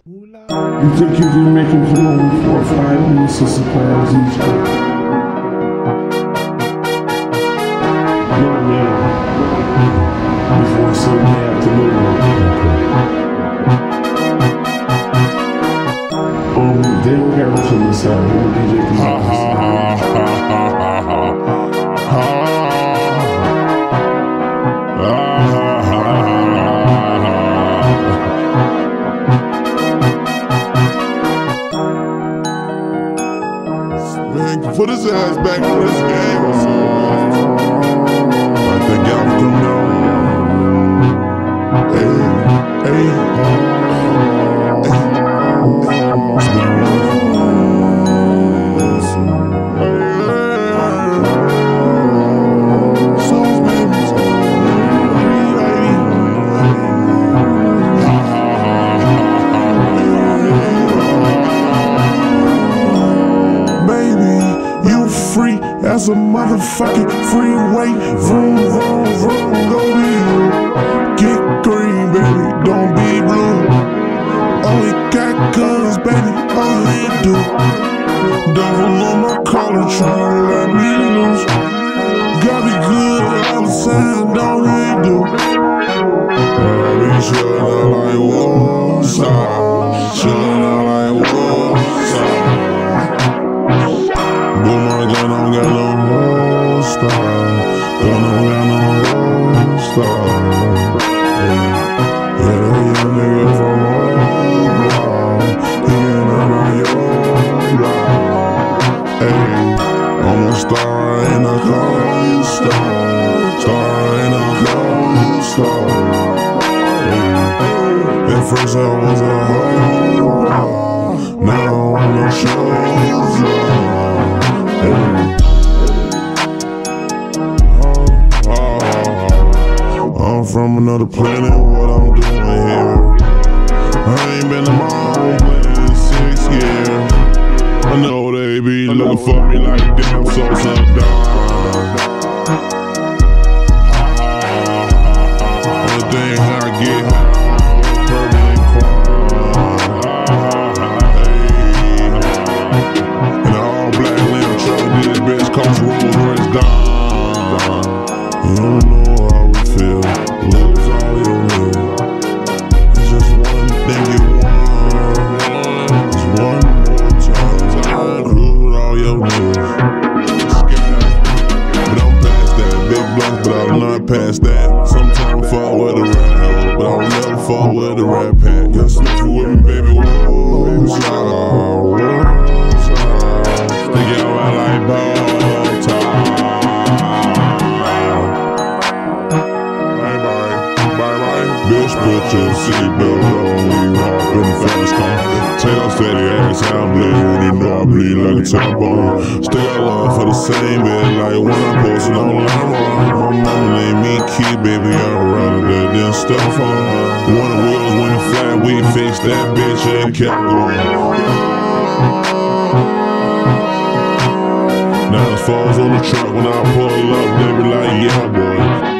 You think you can make him come over 4 or 5 minutes to surprise each other? No, man. Before Sunday afternoon. They don't got us on the side. We'll DJ on the Man, put his ass back for this game or so, man. Like the gal come down. Hey, hey, that's a motherfucking freeway. Vroom, vroom, vroom, go to you. Get green, baby, don't be blue. Oh, it got guns, baby, all it do. Devil on my collar, tryna let me loose. Got me good all the time, don't it do. I be chillin' out like Woosah, chillin' out like Woosah. Boom, my gun, I'm got no style. Gun, I'm got no style. Yeah, that young nigga from Woosah, he ain't out on your block. Hey, I'm a star and I call you star. Star and I call you star. At first I was a hoe, now I'm a shows up. I'm from another planet, what I'm doing here. I ain't been in my own planet in 6 years. I know they be looking for me like damn so sundown. Only thing I get permanent crime. And all black lamb truck, this bitch cost Rolls Royce gone. You don't know how it feel, lose all your will. It's just one thing you want. It's one more time, lose all your will. But I'm past that, big blunts, but I'm not past that. Sometimes I fall with a rat hole, but I'll never fall with a rat pack. Got sniff with me, baby, Woosah. Stick out right like ball time. Bitch, put your seatbelt on, we hop in the fast car. Tail steady ass, how I bleed when you know I bleed like a tampon. Still got love for the same bitch, like when I posted online. My mama named me Keef, baby, I'd rather that than stuff on. One of the wheels went flat, we fixed that bitch and kept going. Now it's falls on the truck when I pull up, they be like, yeah, boy.